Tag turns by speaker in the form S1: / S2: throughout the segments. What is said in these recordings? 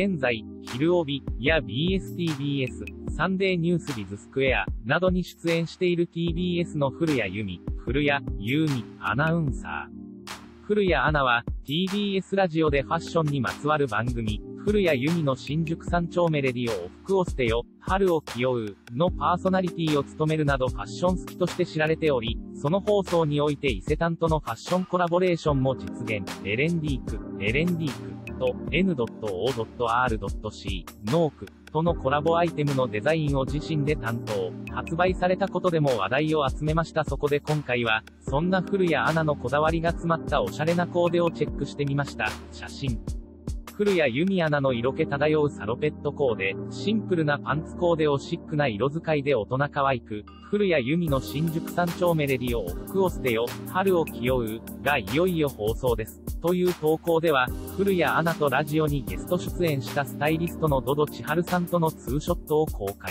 S1: 現在、昼帯や BSTBS、サンデーニュースビズスクエアなどに出演している TBS の古谷由美アナウンサー。古谷アナは TBS ラジオでファッションにまつわる番組、古谷由美の新宿三丁目レディオを服を捨てよ、春を気負うのパーソナリティを務めるなどファッション好きとして知られており、その放送において伊勢丹とのファッションコラボレーションも実現。エレンディークと N.O.R.C ノークとのコラボアイテムのデザインを自身で担当。発売されたことでも話題を集めました。そこで今回は、そんな古谷アナのこだわりが詰まったおしゃれなコーデをチェックしてみました。写真。古谷由美アナの色気漂うサロペットコーデ、シンプルなパンツコーデをシックな色使いで大人可愛く、古谷由美の新宿三丁目レディオを服を捨てよ、春を気負う、がいよいよ放送です。という投稿では、古谷アナとラジオにゲスト出演したスタイリストのドド千春さんとのツーショットを公開。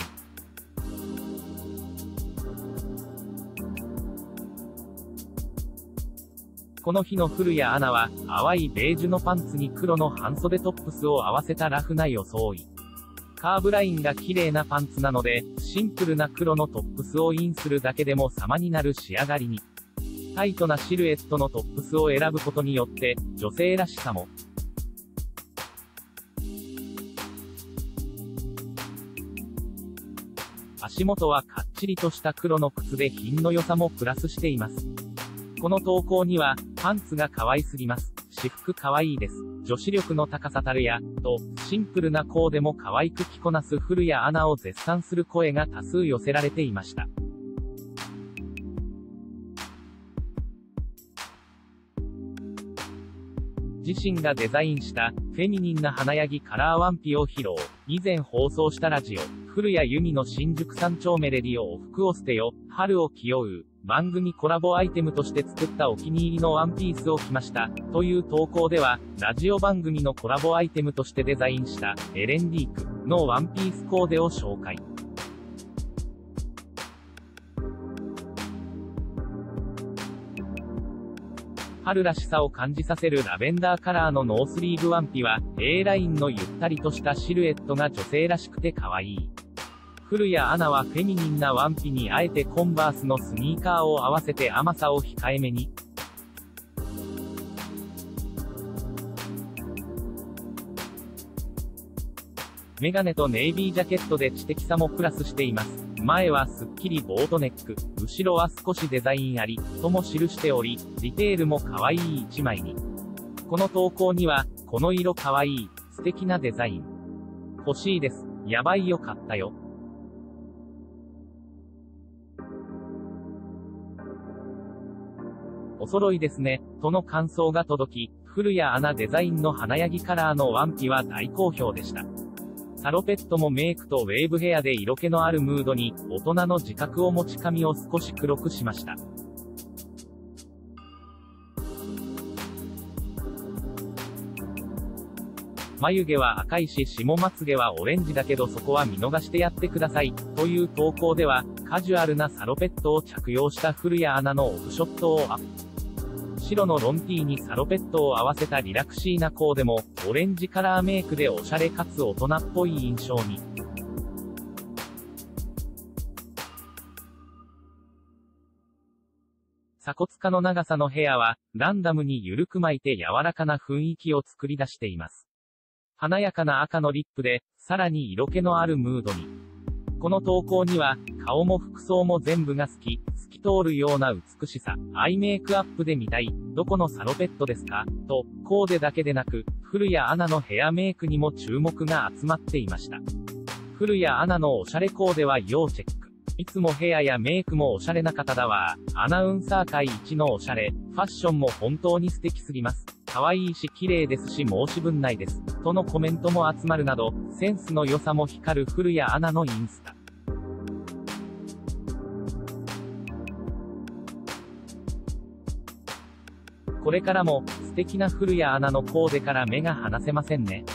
S1: この日の古谷アナは、淡いベージュのパンツに黒の半袖トップスを合わせたラフな装い。カーブラインが綺麗なパンツなので、シンプルな黒のトップスをインするだけでも様になる仕上がりに。タイトなシルエットのトップスを選ぶことによって、女性らしさも。足元はかっちりとした黒の靴で品の良さもプラスしています。この投稿には、パンツが可愛すぎます。私服可愛いです。女子力の高さたるや、と、シンプルなコーデも可愛く着こなす古谷アナを絶賛する声が多数寄せられていました。自身がデザインしたフェミニンな華やぎカラーワンピを披露。以前放送したラジオ、古谷由美の新宿三丁目レディオを服を捨てよ、春を気負う。番組コラボアイテムとして作ったお気に入りのワンピースを着ました。という投稿では、ラジオ番組のコラボアイテムとしてデザインしたエレンディークのワンピースコーデを紹介。春らしさを感じさせるラベンダーカラーのノースリーブワンピは、A ラインのゆったりとしたシルエットが女性らしくて可愛い。古谷アナはフェミニンなワンピにあえてコンバースのスニーカーを合わせて甘さを控えめに。メガネとネイビージャケットで知的さもプラスしています。前はすっきりボートネック、後ろは少しデザインあり、とも記しており、ディテールも可愛い一枚に。この投稿には、この色可愛い、素敵なデザイン。欲しいです。やばいよ買ったよ。お揃いですね、との感想が届き、古谷アナデザインの華やぎカラーのワンピは大好評でした。サロペットもメイクとウェーブヘアで色気のあるムードに、大人の自覚を持ち髪を少し黒くしました。眉毛は赤いし下まつげはオレンジだけどそこは見逃してやってください。という投稿では、カジュアルなサロペットを着用した古谷アナのオフショットをアップ。白のロンティーにサロペットを合わせたリラクシーなコーデも、オレンジカラーメイクでおしゃれかつ大人っぽい印象に。鎖骨下の長さのヘアは、ランダムに緩く巻いて柔らかな雰囲気を作り出しています。華やかな赤のリップで、さらに色気のあるムードに。この投稿には、顔も服装も全部が透き通るような美しさ、アイメイクアップで見たい、どこのサロペットですかと、コーデだけでなく、古谷アナのヘアメイクにも注目が集まっていました。古谷アナのおしゃれコーデは要チェック。いつもヘアやメイクもおしゃれな方だわ。アナウンサー界一のおしゃれ、ファッションも本当に素敵すぎます。可愛いし綺麗ですし申し分ないです。とのコメントも集まるなど、センスの良さも光る古谷アナのインスタ。これからも、素敵な古谷アナのコーデから目が離せませんね。